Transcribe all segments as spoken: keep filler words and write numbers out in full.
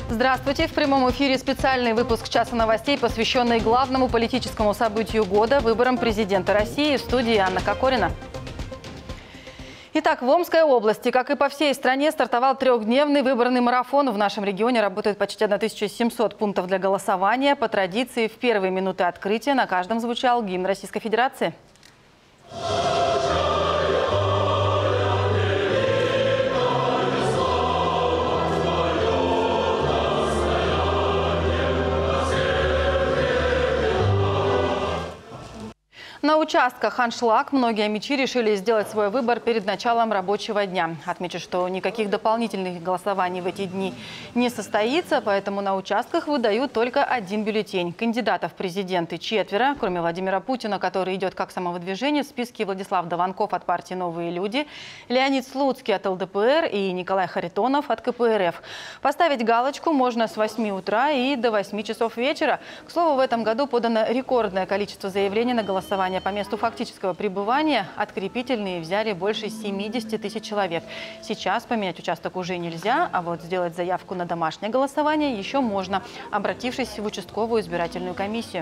Здравствуйте! В прямом эфире специальный выпуск «Часа новостей», посвященный главному политическому событию года – выборам президента России. В студии Анна Кокорина. Итак, в Омской области, как и по всей стране, стартовал трехдневный выборный марафон. В нашем регионе работает почти тысяча семьсот пунктов для голосования. По традиции, в первые минуты открытия на каждом звучал гимн Российской Федерации. На участках аншлаг. Многие омичи решили сделать свой выбор перед началом рабочего дня. Отмечу, что никаких дополнительных голосований в эти дни не состоится, поэтому на участках выдают только один бюллетень. Кандидатов в президенты четверо, кроме Владимира Путина, который идет как самовыдвижение, в списке Владислав Даванков от партии «Новые люди», Леонид Слуцкий от эл дэ пэ эр и Николай Харитонов от ка пэ эр эф. Поставить галочку можно с восьми утра и до восьми часов вечера. К слову, в этом году подано рекордное количество заявлений на голосование по месту фактического пребывания. Открепительные взяли больше семидесяти тысяч человек. Сейчас поменять участок уже нельзя, а вот сделать заявку на домашнее голосование еще можно, обратившись в участковую избирательную комиссию.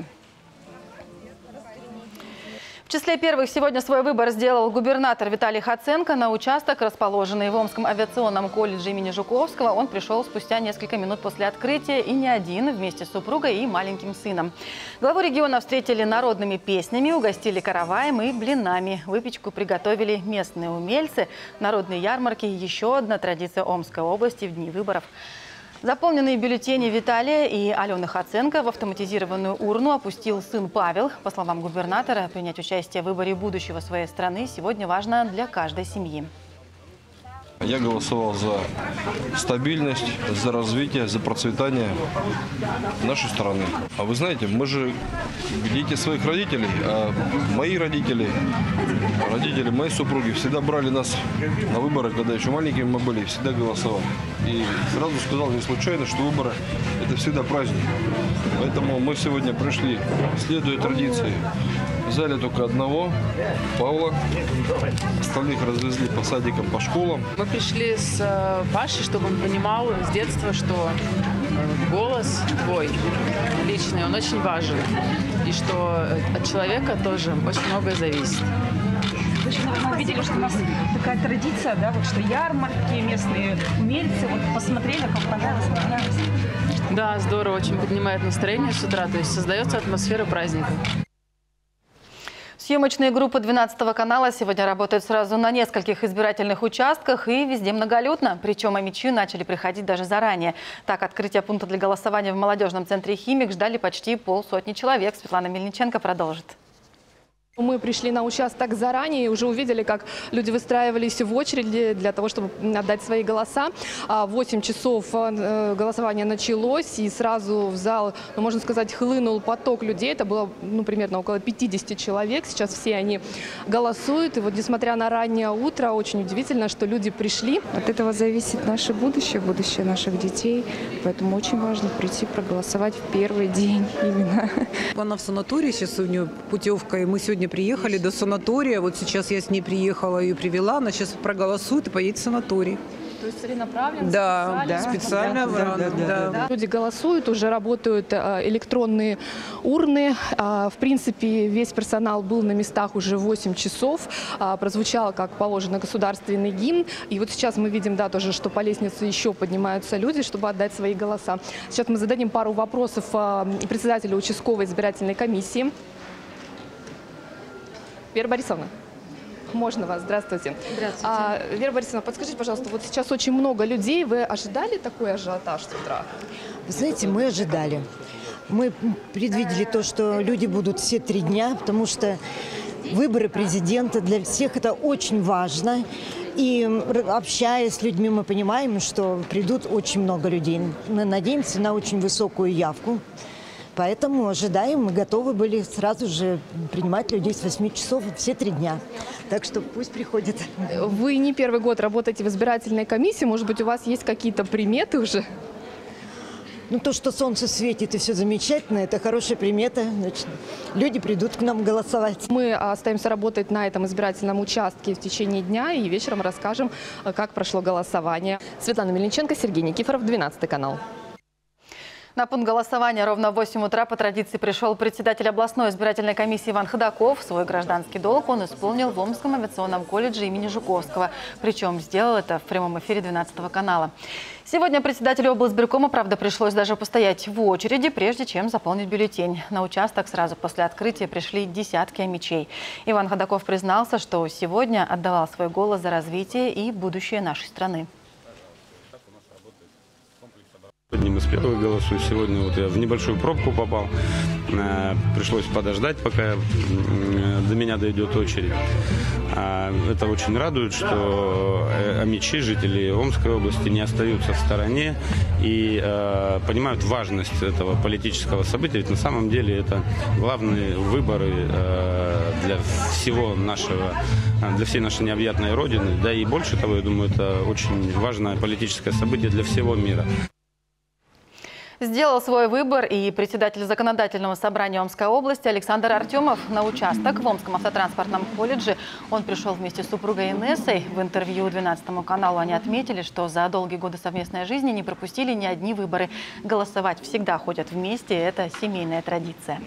В числе первых сегодня свой выбор сделал губернатор Виталий Хоценко. На участок, расположенный в Омском авиационном колледже имени Жуковского, он пришел спустя несколько минут после открытия и не один, вместе с супругой и маленьким сыном. Главу региона встретили народными песнями, угостили караваем и блинами. Выпечку приготовили местные умельцы. Народные ярмарки – еще одна традиция Омской области в дни выборов. Заполненные бюллетени Виталия и Алены Хоценко в автоматизированную урну опустил сын Павел. По словам губернатора, принять участие в выборе будущего своей страны сегодня важно для каждой семьи. Я голосовал за стабильность, за развитие, за процветание нашей страны. А вы знаете, мы же дети своих родителей, а мои родители, родители моей супруги всегда брали нас на выборы, когда еще маленькими мы были, всегда голосовали. И сразу сказал не случайно, что выборы – это всегда праздник. Поэтому мы сегодня пришли, следуя традиции. Взяли только одного, Павла. Остальных развезли по садикам, по школам. Мы пришли с Пашей, чтобы он понимал с детства, что голос твой личный, он очень важен. И что от человека тоже очень многое зависит. Мы увидели, что у нас такая традиция, да, вот что ярмарки, местные умельцы. Вот посмотрели, как понравилось, понравилось. Да, здорово, очень поднимает настроение с утра, то есть создается атмосфера праздника. Съемочные группы двенадцатого канала сегодня работают сразу на нескольких избирательных участках и везде многолюдно. Причем омичи начали приходить даже заранее. Так, открытие пункта для голосования в молодежном центре «Химик» ждали почти полсотни человек. Светлана Мельниченко продолжит. Мы пришли на участок заранее и уже увидели, как люди выстраивались в очереди для того, чтобы отдать свои голоса. В восемь часов голосование началось, и сразу в зал, ну, можно сказать, хлынул поток людей. Это было ну, примерно около пятидесяти человек. Сейчас все они голосуют. И вот несмотря на раннее утро, очень удивительно, что люди пришли. От этого зависит наше будущее, будущее наших детей. Поэтому очень важно прийти проголосовать в первый день именно. Она в санатории, сейчас у нее путевка, и мы сегодня приехали до санатория. Вот сейчас я с ней приехала, ее привела. Она сейчас проголосует и поедет в санаторий. То есть целенаправленно? Да, специально? да, специально. Да, да, да, да, Да. Люди голосуют, уже работают электронные урны. В принципе, весь персонал был на местах уже в восемь часов. Прозвучало, как положено, государственный гимн. И вот сейчас мы видим, да, тоже, что по лестнице еще поднимаются люди, чтобы отдать свои голоса. Сейчас мы зададим пару вопросов председателю участковой избирательной комиссии. Вера Борисовна, можно вас? Здравствуйте. Здравствуйте. А, Вера Борисовна, подскажите, пожалуйста, вот сейчас очень много людей. Вы ожидали такой ажиотаж с утра? Вы знаете, мы ожидали. Мы предвидели то, что люди будут все три дня, потому что выборы президента для всех это очень важно. И общаясь с людьми, мы понимаем, что придут очень много людей. Мы надеемся на очень высокую явку. Поэтому ожидаем, мы готовы были сразу же принимать людей с восьми часов все три дня. Так что пусть приходят. Вы не первый год работаете в избирательной комиссии. Может быть, у вас есть какие-то приметы уже? Ну, то, что солнце светит и все замечательно, это хорошая примета. Значит, люди придут к нам голосовать. Мы остаемся работать на этом избирательном участке в течение дня и вечером расскажем, как прошло голосование. Светлана Мельниченко, Сергей Никифоров, двенадцатый канал. На пункт голосования ровно в восемь утра по традиции пришел председатель областной избирательной комиссии Иван Ходаков. Свой гражданский долг он исполнил в Омском авиационном колледже имени Жуковского. Причем сделал это в прямом эфире двенадцатого канала. Сегодня председателю облсбиркома, правда, пришлось даже постоять в очереди, прежде чем заполнить бюллетень. На участок сразу после открытия пришли десятки омичей. Иван Ходаков признался, что сегодня отдавал свой голос за развитие и будущее нашей страны. Одним из первых голосую. Сегодня вот я в небольшую пробку попал. Пришлось подождать, пока до меня дойдет очередь. Это очень радует, что омичи, жители Омской области, не остаются в стороне и понимают важность этого политического события. Ведь на самом деле это главные выборы для всего нашего, для всей нашей необъятной Родины. Да и больше того, я думаю, это очень важное политическое событие для всего мира. Сделал свой выбор и председатель законодательного собрания Омской области Александр Артемов. На участок в Омском автотранспортном колледже он пришел вместе с супругой Инессой. В интервью двенадцатому каналу они отметили, что за долгие годы совместной жизни не пропустили ни одни выборы. Голосовать всегда ходят вместе, это семейная традиция.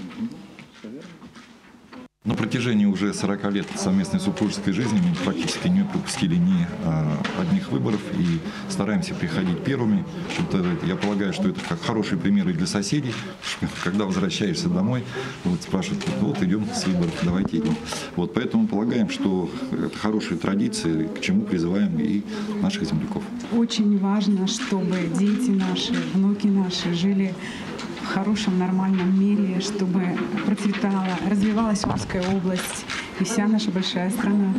На протяжении уже сорока лет совместной супружеской жизни мы практически не пропустили ни а, одних выборов и стараемся приходить первыми. Я полагаю, что это как хороший пример и для соседей. Когда возвращаешься домой, вот спрашивают, вот идем с выборов, давайте идем. Вот, поэтому полагаем, что это хорошая традиция, к чему призываем и наших земляков. Очень важно, чтобы дети наши, внуки наши жили в хорошем, нормальном мире, чтобы процветала, развивалась Омская область и вся наша большая страна.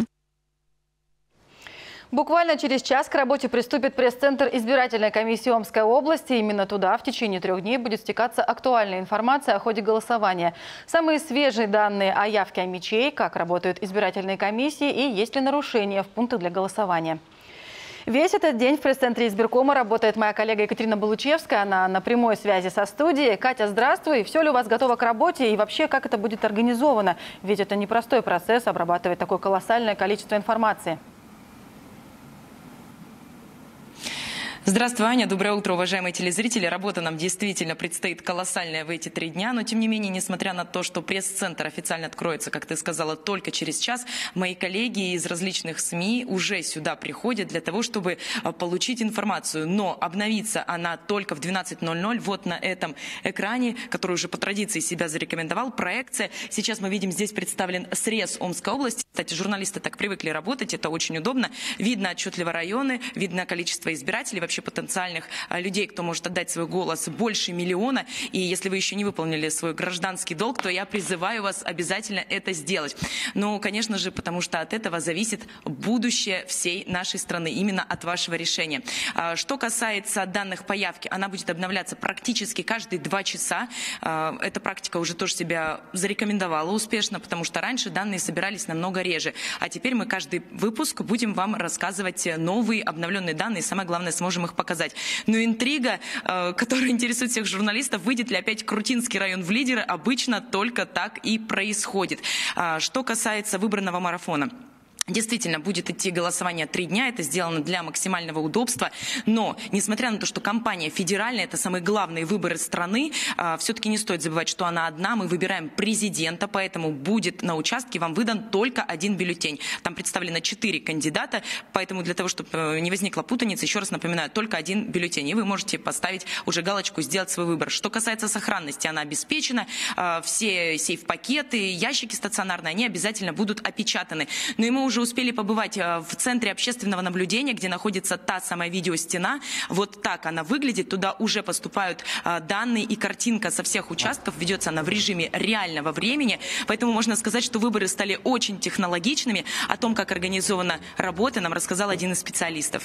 Буквально через час к работе приступит пресс-центр избирательной комиссии Омской области. Именно туда в течение трех дней будет стекаться актуальная информация о ходе голосования. Самые свежие данные о явке омичей, как работают избирательные комиссии и есть ли нарушения в пунктах для голосования. Весь этот день в пресс-центре избиркома работает моя коллега Екатерина Балучевская. Она на прямой связи со студией. Катя, здравствуй. Все ли у вас готово к работе и вообще как это будет организовано? Ведь это непростой процесс обрабатывать такое колоссальное количество информации. Здравствуй, Аня. Доброе утро, уважаемые телезрители. Работа нам действительно предстоит колоссальная в эти три дня. Но, тем не менее, несмотря на то, что пресс-центр официально откроется, как ты сказала, только через час, мои коллеги из различных СМИ уже сюда приходят для того, чтобы получить информацию. Но обновится она только в двенадцать ноль ноль. Вот на этом экране, который уже по традиции себя зарекомендовал, проекция. Сейчас мы видим, здесь представлен срез Омской области. Кстати, журналисты так привыкли работать, это очень удобно. Видно отчетливо районы, видно количество избирателей, вообще потенциальных людей, кто может отдать свой голос, больше миллиона. И если вы еще не выполнили свой гражданский долг, то я призываю вас обязательно это сделать. Ну, конечно же, потому что от этого зависит будущее всей нашей страны, именно от вашего решения. Что касается данных по явке, она будет обновляться практически каждые два часа. Эта практика уже тоже себя зарекомендовала успешно, потому что раньше данные собирались намного реже. А теперь мы каждый выпуск будем вам рассказывать новые обновленные данные. Самое главное, сможем их показать. Но интрига, э, которая интересует всех журналистов, выйдет ли опять Крутинский район в лидеры, обычно только так и происходит. А, что касается выбранного марафона. Действительно, будет идти голосование три дня, это сделано для максимального удобства, но, несмотря на то, что кампания федеральная, это самые главные выборы страны, все-таки не стоит забывать, что она одна, мы выбираем президента, поэтому будет на участке вам выдан только один бюллетень. Там представлено четыре кандидата, поэтому для того, чтобы не возникла путаница, еще раз напоминаю, только один бюллетень, и вы можете поставить уже галочку, сделать свой выбор. Что касается сохранности, она обеспечена, все сейф-пакеты, ящики стационарные, они обязательно будут опечатаны. Но и мы уже уже успели побывать в центре общественного наблюдения, где находится та самая видеостена. Вот так она выглядит. Туда уже поступают данные и картинка со всех участков. Ведется она в режиме реального времени. Поэтому можно сказать, что выборы стали очень технологичными. О том, как организована работа, нам рассказал один из специалистов.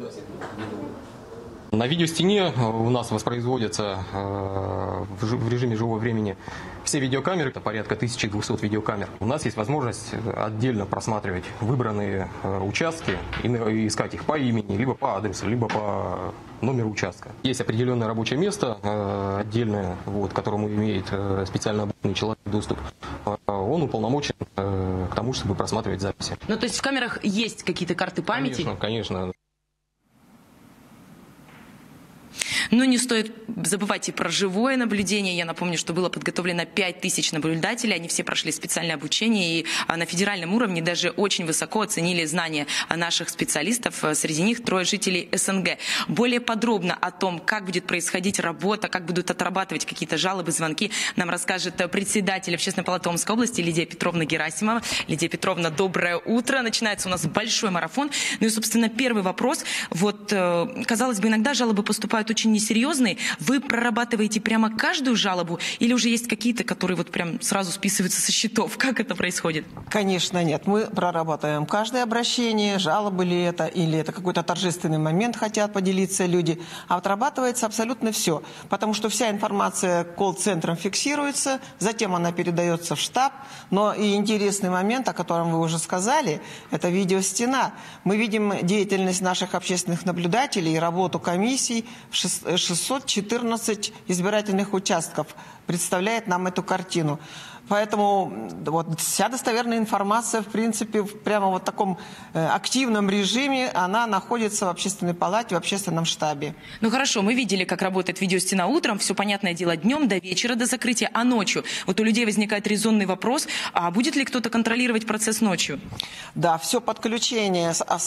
На видеостене у нас воспроизводятся в режиме живого времени все видеокамеры, это порядка тысячи двухсот видеокамер. У нас есть возможность отдельно просматривать выбранные участки и искать их по имени, либо по адресу, либо по номеру участка. Есть определенное рабочее место отдельное, вот, к которому имеет специально обученный человек доступ. Он уполномочен к тому, чтобы просматривать записи. Ну, то есть в камерах есть какие-то карты памяти? Конечно, конечно. Но не стоит забывать и про живое наблюдение. Я напомню, что было подготовлено пять тысяч наблюдателей. Они все прошли специальное обучение. И на федеральном уровне даже очень высоко оценили знания наших специалистов. Среди них трое жителей СНГ. Более подробно о том, как будет происходить работа, как будут отрабатывать какие-то жалобы, звонки, нам расскажет председатель Общественной палаты Омской области Лидия Петровна Герасимова. Лидия Петровна, доброе утро. Начинается у нас большой марафон. Ну и, собственно, первый вопрос. Вот, казалось бы, иногда жалобы поступают очень несерьезные. Вы прорабатываете прямо каждую жалобу или уже есть какие-то, которые вот прям сразу списываются со счетов? Как это происходит? Конечно, нет. Мы прорабатываем каждое обращение, жалобы ли это, или это какой-то торжественный момент хотят поделиться люди. А отрабатывается абсолютно все. Потому что вся информация колл-центром фиксируется, затем она передается в штаб. Но и интересный момент, о котором вы уже сказали, это видеостена. Мы видим деятельность наших общественных наблюдателей, работу комиссий. шестьсот четырнадцать избирательных участков представляет нам эту картину. Поэтому вот вся достоверная информация, в принципе, в прямо вот таком э, активном режиме, она находится в общественной палате, в общественном штабе. Ну хорошо, мы видели, как работает видеостена утром, все понятное дело днем, до вечера, до закрытия, а ночью? Вот у людей возникает резонный вопрос, а будет ли кто-то контролировать процесс ночью? Да, все подключение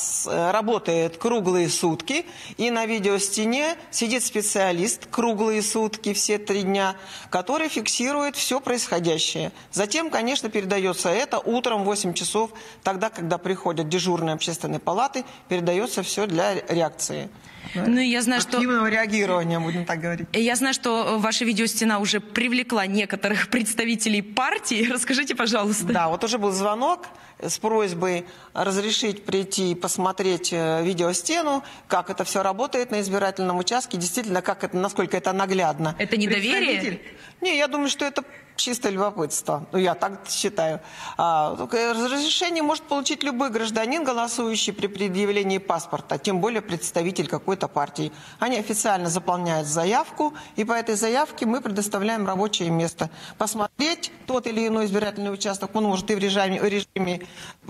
работает круглые сутки, и на видеостене сидит специалист круглые сутки, все три дня, который фиксирует все происходящее. Затем, конечно, передается это утром в восемь часов, тогда, когда приходят дежурные общественные палаты, передается все для реакции. Ну, я знаю, активного что... реагирования, будем так говорить. Я знаю, что ваша видеостена уже привлекла некоторых представителей партии. Расскажите, пожалуйста. Да, вот уже был звонок с просьбой разрешить прийти и посмотреть видеостену, как это все работает на избирательном участке, действительно, как это, насколько это наглядно. Это недоверие? Не, я думаю, что это чисто любопытство. Ну, я так считаю. А, разрешение может получить любой гражданин, голосующий при предъявлении паспорта, тем более представитель какой-то партии. Они официально заполняют заявку, и по этой заявке мы предоставляем рабочее место. Посмотреть тот или иной избирательный участок, он может и в режиме, в режиме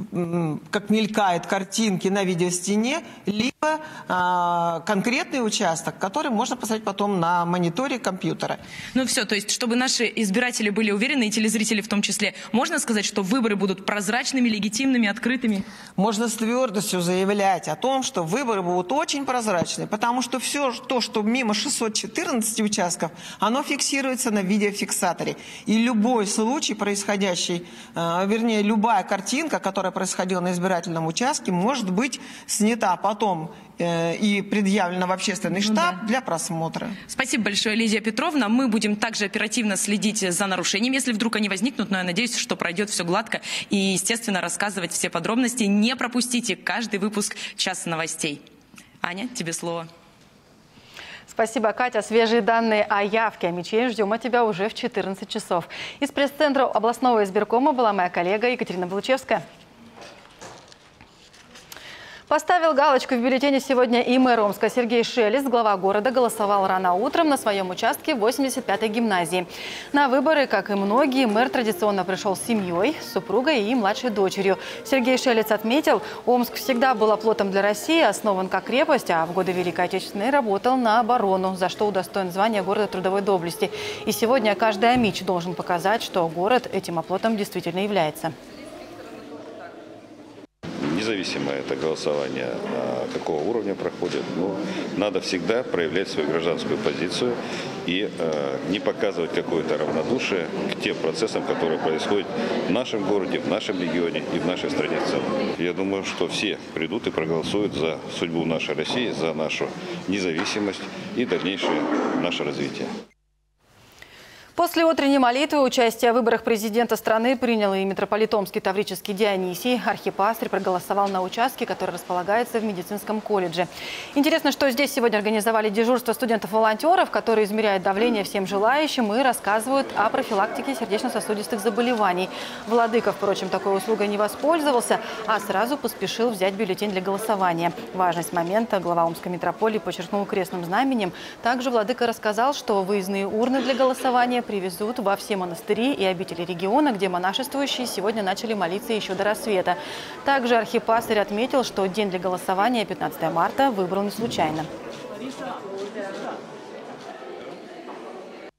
как мелькают картинки на видеостене, либо а, конкретный участок, который можно посмотреть потом на мониторе компьютера. Ну все, то есть, чтобы наши избиратели были уверены, и телезрители в том числе, можно сказать, что выборы будут прозрачными, легитимными, открытыми? Можно с твердостью заявлять о том, что выборы будут очень прозрачные, потому что все то, что мимо шестисот четырнадцати участков, оно фиксируется на видеофиксаторе. И любой случай, происходящий, э, вернее, любая картинка, которая происходила на избирательном участке, может быть снята потом э, и предъявлена в общественный штаб ну, да. для просмотра. Спасибо большое, Лидия Петровна. Мы будем также оперативно следить за нарушением, если вдруг они возникнут, но я надеюсь, что пройдет все гладко и, естественно, рассказывать все подробности. Не пропустите каждый выпуск «Часа новостей». Аня, тебе слово. Спасибо, Катя. Свежие данные о явке. Мечей ждем от тебя уже в четырнадцать часов. Из пресс-центра областного избиркома была моя коллега Екатерина Булычевская. Поставил галочку в бюллетене сегодня и мэр Омска Сергей Шелест. Глава города голосовал рано утром на своем участке в восемьдесят пятой гимназии. На выборы, как и многие, мэр традиционно пришел с семьей, с супругой и младшей дочерью. Сергей Шелест отметил, Омск всегда был оплотом для России, основан как крепость, а в годы Великой Отечественной работал на оборону, за что удостоен звания города трудовой доблести. И сегодня каждый омич должен показать, что город этим оплотом действительно является. Независимо это голосование, какого уровня проходит, но надо всегда проявлять свою гражданскую позицию и э, не показывать какое-то равнодушие к тем процессам, которые происходят в нашем городе, в нашем регионе и в нашей стране в целом. Я думаю, что все придут и проголосуют за судьбу нашей России, за нашу независимость и дальнейшее наше развитие. После утренней молитвы участие в выборах президента страны принял и митрополит Омский Таврический Дионисий. Архипастырь проголосовал на участке, который располагается в медицинском колледже. Интересно, что здесь сегодня организовали дежурство студентов-волонтеров, которые измеряют давление всем желающим и рассказывают о профилактике сердечно-сосудистых заболеваний. Владыка, впрочем, такой услугой не воспользовался, а сразу поспешил взять бюллетень для голосования. Важность момента глава Омской митрополии подчеркнул крестным знаменем. Также владыка рассказал, что выездные урны для голосования привезут во все монастыри и обители региона, где монашествующие сегодня начали молиться еще до рассвета. Также архипастырь отметил, что день для голосования пятнадцатое марта выбрал не случайно.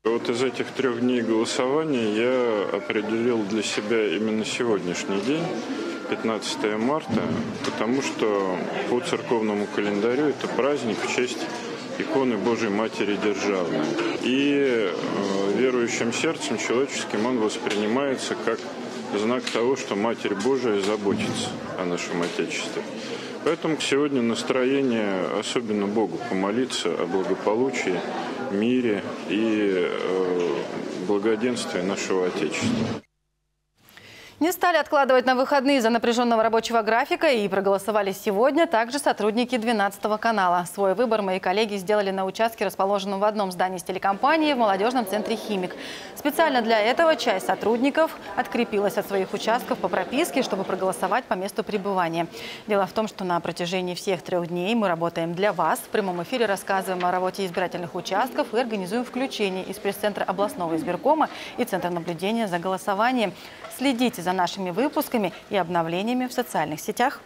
Вот из этих трех дней голосования я определил для себя именно сегодняшний день, пятнадцатое марта, потому что по церковному календарю это праздник в честь иконы Божией Матери Державной. И э, верующим сердцем человеческим он воспринимается как знак того, что Матерь Божия заботится о нашем Отечестве. Поэтому сегодня настроение, особенно Богу, помолиться о благополучии, мире и э, благоденствии нашего Отечества. Не стали откладывать на выходные из-за напряженного рабочего графика и проголосовали сегодня также сотрудники двенадцатого канала. Свой выбор мои коллеги сделали на участке, расположенном в одном здании с телекомпанией в молодежном центре «Химик». Специально для этого часть сотрудников открепилась от своих участков по прописке, чтобы проголосовать по месту пребывания. Дело в том, что на протяжении всех трех дней мы работаем для вас. В прямом эфире рассказываем о работе избирательных участков и организуем включение из пресс-центра областного избиркома и Центра наблюдения за голосованием. Следите за нашими выпусками и обновлениями в социальных сетях.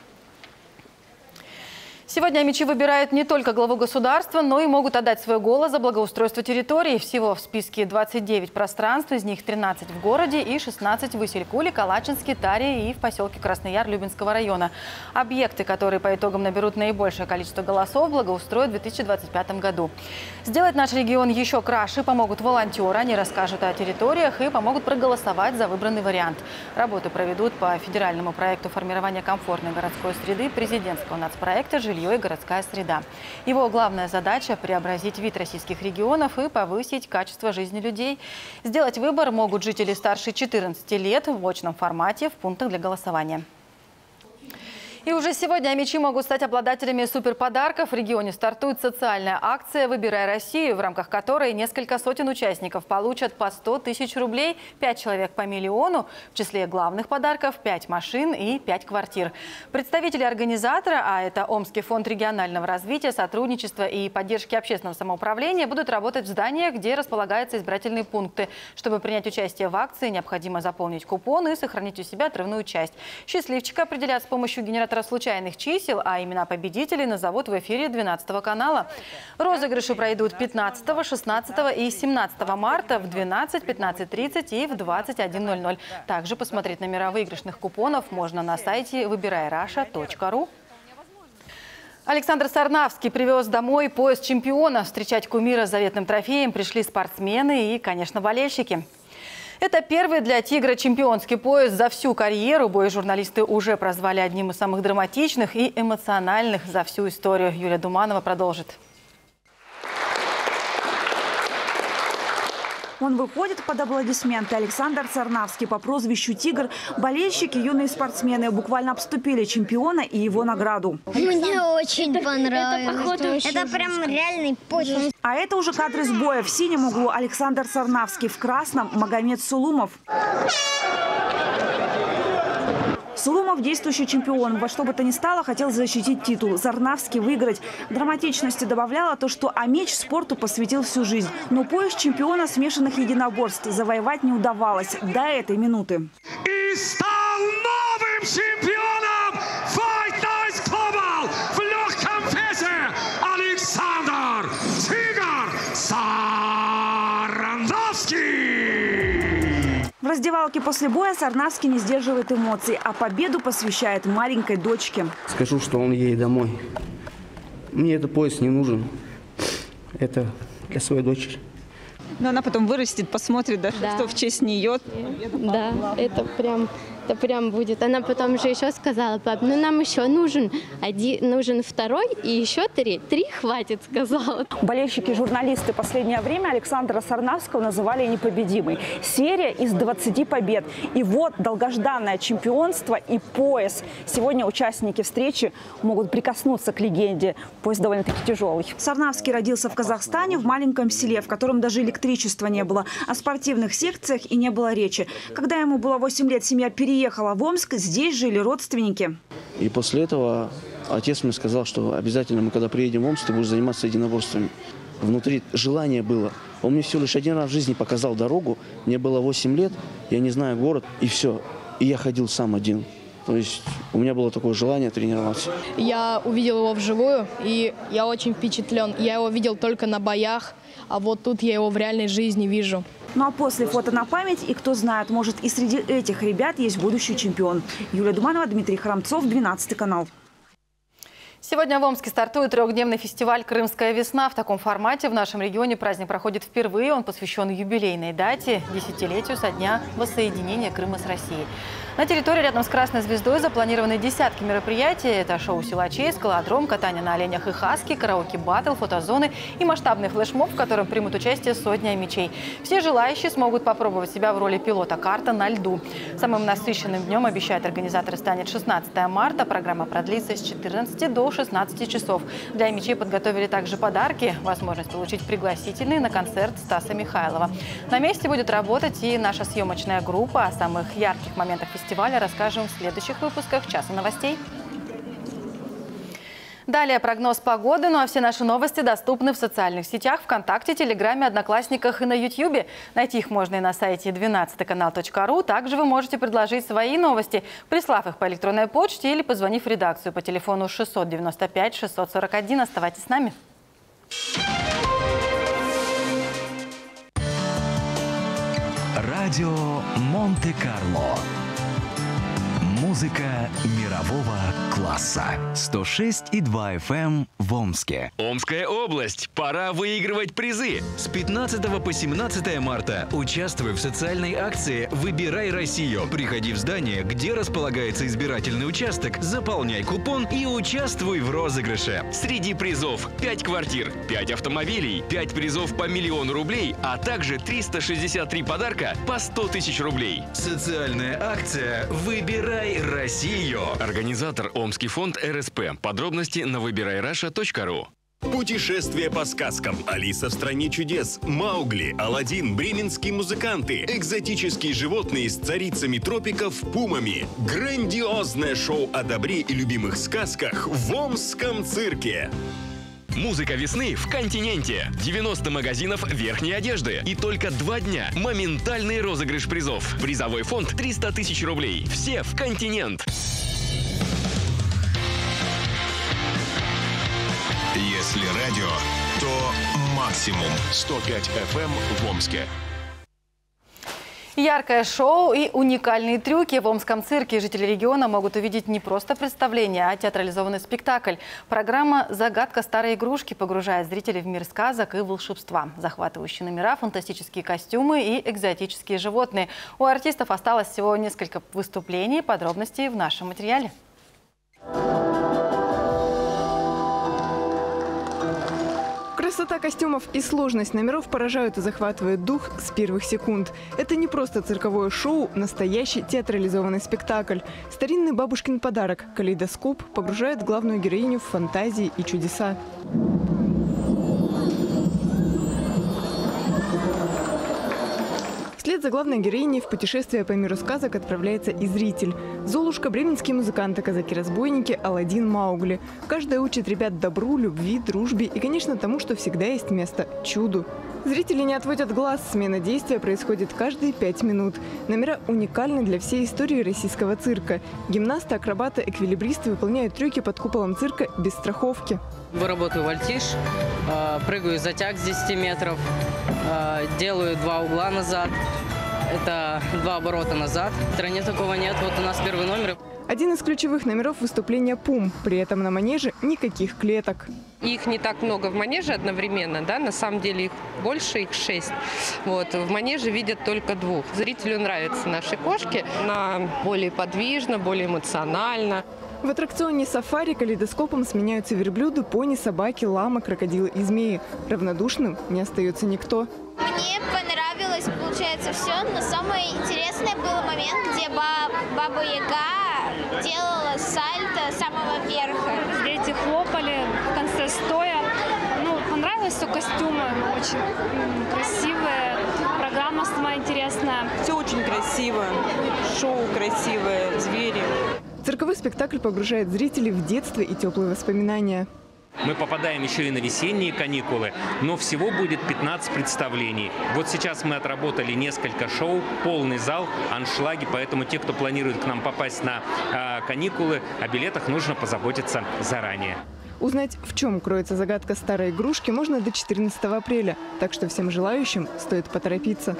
Сегодня омичи выбирают не только главу государства, но и могут отдать свой голос за благоустройство территории. Всего в списке двадцать девять пространств, из них тринадцать в городе и шестнадцать в Исилькуле, Калачинске, Таре и в поселке Красный Яр Любинского района. Объекты, которые по итогам наберут наибольшее количество голосов, благоустроят в две тысячи двадцать пятом году. Сделать наш регион еще краше помогут волонтеры. Они расскажут о территориях и помогут проголосовать за выбранный вариант. Работу проведут по федеральному проекту формирования комфортной городской среды президентского нацпроекта «Жилье и городская среда». Его главная задача – преобразить вид российских регионов и повысить качество жизни людей. Сделать выбор могут жители старше четырнадцати лет в очном формате в пунктах для голосования. И уже сегодня омичи могут стать обладателями суперподарков. В регионе стартует социальная акция «Выбирай Россию», в рамках которой несколько сотен участников получат по сто тысяч рублей, пять человек по миллиону, в числе главных подарков пять машин и пять квартир. Представители организатора, а это Омский фонд регионального развития, сотрудничества и поддержки общественного самоуправления, будут работать в зданиях, где располагаются избирательные пункты. Чтобы принять участие в акции, необходимо заполнить купон и сохранить у себя отрывную часть. Счастливчика определят с помощью генератора случайных чисел, а имена победителей назовут в эфире двенадцатого канала. Розыгрыши пройдут пятнадцатого, шестнадцатого и семнадцатого марта в двенадцать, пятнадцать тридцать и в двадцать один ноль ноль. Также посмотреть номера выигрышных купонов можно на сайте выбирай раша точка ру. Александр Сарнавский привез домой пояс чемпиона. Встречать кумира с заветным трофеем пришли спортсмены и, конечно, болельщики. Это первый для «Тигра» чемпионский пояс за всю карьеру. Бой журналисты уже прозвали одним из самых драматичных и эмоциональных за всю историю. Юлия Думанова продолжит. Он выходит под аплодисменты. Александр Сарнавский по прозвищу «Тигр». Болельщики, юные спортсмены буквально обступили чемпиона и его награду. Мне очень понравилось. Это, это прям реальный пояс. А это уже кадры с боя. В синем углу Александр Сарнавский, в красном Магомед Сулумов. Сулумов, действующий чемпион, во что бы то ни стало, хотел защитить титул. Сарнавский выиграть. Драматичности добавляло то, что омич спорту посвятил всю жизнь. Но пояс чемпиона смешанных единоборств завоевать не удавалось до этой минуты. И стал новым чемпионом Fight Night Global в легком весе Александр «Тигр» Сарнавский. В раздевалке после боя Сарнавский не сдерживает эмоций, а победу посвящает маленькой дочке. Скажу, что он едет домой. Мне этот пояс не нужен. Это для своей дочери. Но она потом вырастет, посмотрит, да, да. Что в честь нее. Да, это прям, это прям будет. Она потом же еще сказала: пап, ну нам еще нужен один, нужен второй и еще три. Три хватит, сказала. Болельщики, журналисты последнее время Александра Сарнавского называли непобедимой. Серия из двадцати побед. И вот долгожданное чемпионство и пояс. Сегодня участники встречи могут прикоснуться к легенде. Пояс довольно-таки тяжелый. Сарнавский родился в Казахстане, в маленьком селе, в котором даже электричества не было. О спортивных секциях и не было речи. Когда ему было восемь лет, семья переехала в Омск. Здесь жили родственники. И после этого отец мне сказал, что обязательно мы, когда приедем в Омск, ты будешь заниматься единоборствами. Внутри желание было. Он мне всего лишь один раз в жизни показал дорогу. Мне было восемь лет, я не знаю город, и все. И я ходил сам один. То есть у меня было такое желание тренироваться. Я увидел его вживую, и я очень впечатлен. Я его видел только на боях, а вот тут я его в реальной жизни вижу. Ну а после фото на память, и кто знает, может и среди этих ребят есть будущий чемпион. Юлия Думанова, Дмитрий Храмцов, двенадцатый канал. Сегодня в Омске стартует трехдневный фестиваль «Крымская весна». В таком формате в нашем регионе праздник проходит впервые. Он посвящен юбилейной дате – десятилетию со дня воссоединения Крыма с Россией. На территории рядом с Красной Звездой запланированы десятки мероприятий. Это шоу силачей, скалодром, катание на оленях и хаски, караоке-баттл, фотозоны и масштабный флешмоб, в котором примут участие сотни мечей. Все желающие смогут попробовать себя в роли пилота карта на льду. Самым насыщенным днем, обещают организаторы, станет шестнадцатое марта. Программа продлится с четырнадцати до шестнадцати часов. Для мечей подготовили также подарки. Возможность получить пригласительные на концерт Стаса Михайлова. На месте будет работать и наша съемочная группа. О самых ярких моментах фестиваля фестиваля расскажем в следующих выпусках «Часа новостей». Далее прогноз погоды, ну а все наши новости доступны в социальных сетях, ВКонтакте, Телеграме, Одноклассниках и на Ютьюбе. Найти их можно и на сайте двенадцатый канал точка ру. Также вы можете предложить свои новости, прислав их по электронной почте или позвонив в редакцию по телефону шестьсот девяносто пять шестьсот сорок один. Оставайтесь с нами. Радио Монте-Карло. Музыка мирового класса. сто шесть и два эф эм в Омске. Омская область. Пора выигрывать призы. С пятнадцатого по семнадцатое марта участвуй в социальной акции «Выбирай Россию». Приходи в здание, где располагается избирательный участок, заполняй купон и участвуй в розыгрыше. Среди призов пять квартир, пять автомобилей, пять призов по миллиону рублей, а также триста шестьдесят три подарка по сто тысяч рублей. Социальная акция «Выбирай Россию». Организатор Омский фонд эр эс пэ. Подробности на выбирай раша точка ру. Путешествие по сказкам. Алиса в стране чудес. Маугли, Аладдин, бременские музыканты. Экзотические животные с царицами тропиков пумами. Грандиозное шоу о добре и любимых сказках в Омском цирке. Музыка весны в континенте. девяносто магазинов верхней одежды. И только два дня. Моментальный розыгрыш призов. Призовой фонд триста тысяч рублей. Все в континент. Если радио, то максимум сто пять эф эм в Омске. Яркое шоу и уникальные трюки в Омском цирке. Жители региона могут увидеть не просто представление, а театрализованный спектакль. Программа «Загадка старой игрушки» погружает зрителей в мир сказок и волшебства. Захватывающие номера, фантастические костюмы и экзотические животные. У артистов осталось всего несколько выступлений. Подробности в нашем материале. Красота костюмов и сложность номеров поражают и захватывают дух с первых секунд. Это не просто цирковое шоу, настоящий театрализованный спектакль. Старинный бабушкин подарок – калейдоскоп погружает главную героиню в фантазии и чудеса. Вслед за главной героиней в путешествие по миру сказок отправляется и зритель. Золушка, бременские музыканты, казаки-разбойники, Аладдин, Маугли. Каждая учит ребят добру, любви, дружбе и, конечно, тому, что всегда есть место – чуду. Зрители не отводят глаз, смена действия происходит каждые пять минут. Номера уникальны для всей истории российского цирка. Гимнасты, акробаты, эквилибристы выполняют трюки под куполом цирка без страховки. Выработаю вольтиж, прыгаю затяг с десяти метров, делаю два угла назад. Это два оборота назад. В стране такого нет. Вот у нас первый номер. Один из ключевых номеров – выступления пум. При этом на манеже никаких клеток. Их не так много в манеже одновременно, да, на самом деле их больше, их шесть. Вот, в манеже видят только двух. Зрителю нравятся наши кошки, она более подвижна, более эмоциональна. В аттракционе «Сафари» калейдоскопом сменяются верблюды, пони, собаки, ламы, крокодилы и змеи. Равнодушным не остается никто. Мне понравилось, получается, все, но самое интересное был момент, где Баба Яга делала сальто с самого верха. Дети хлопали в конце стоя. Ну, понравилось, что костюмы очень красивые, программа самая интересная. Все очень красиво, шоу красивое, звери. Цирковой спектакль погружает зрителей в детство и теплые воспоминания. Мы попадаем еще и на весенние каникулы, но всего будет пятнадцать представлений. Вот сейчас мы отработали несколько шоу, полный зал, аншлаги, поэтому те, кто планирует к нам попасть на э, каникулы, о билетах нужно позаботиться заранее. Узнать, в чем кроется загадка старой игрушки, можно до четырнадцатого апреля, так что всем желающим стоит поторопиться.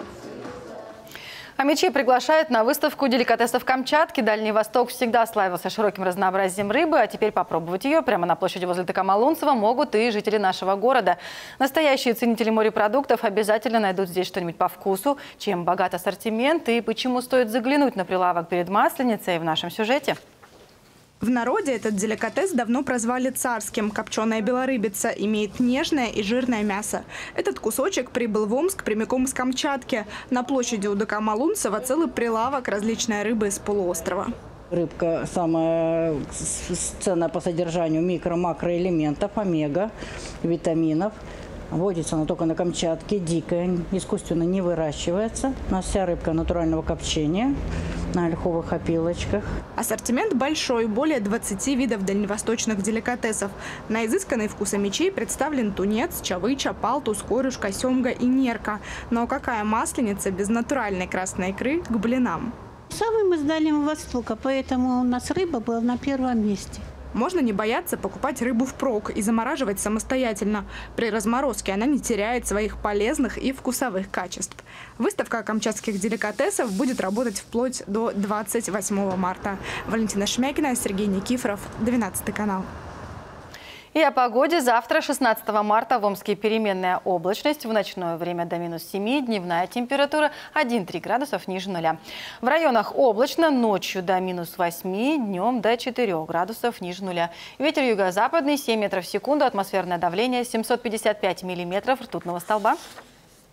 Амичи приглашает на выставку деликатесов Камчатки. Дальний Восток всегда славился широким разнообразием рыбы, а теперь попробовать ее прямо на площади возле ТК Малунцева могут и жители нашего города. Настоящие ценители морепродуктов обязательно найдут здесь что-нибудь по вкусу. Чем богат ассортимент и почему стоит заглянуть на прилавок перед Масленицей в нашем сюжете. В народе этот деликатес давно прозвали царским. Копченая белорыбица имеет нежное и жирное мясо. Этот кусочек прибыл в Омск прямиком с Камчатки. На площади у ДК Малунцева целый прилавок различной рыбы из полуострова. Рыбка самая ценная по содержанию микро-макроэлементов, омега, витаминов. Водится она только на Камчатке, дикая, искусственно не выращивается. У нас вся рыбка натурального копчения на ольховых опилочках. Ассортимент большой, более двадцати видов дальневосточных деликатесов. На изысканный вкус амичей представлен тунец, чавыча, палтус, корюшка, семга и нерка. Но какая масленица без натуральной красной икры к блинам? Самый мы с Дальнего Востока, поэтому у нас рыба была на первом месте. Можно не бояться покупать рыбу впрок и замораживать самостоятельно. При разморозке она не теряет своих полезных и вкусовых качеств. Выставка камчатских деликатесов будет работать вплоть до двадцать восьмого марта. Валентина Шмякина, Сергей Никифоров, двенадцатый канал. И о погоде. Завтра, шестнадцатого марта, в Омске переменная облачность. В ночное время до минус семи, дневная температура один-три градусов ниже нуля. В районах облачно, ночью до минус восьми, днем до четырёх градусов ниже нуля. Ветер юго-западный семь метров в секунду, атмосферное давление семьсот пятьдесят пять миллиметров ртутного столба.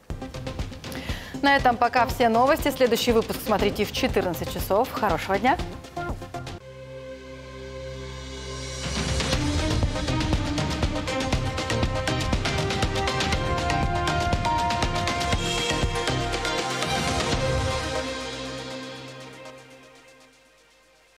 На этом пока все новости. Следующий выпуск смотрите в четырнадцать часов. Хорошего дня!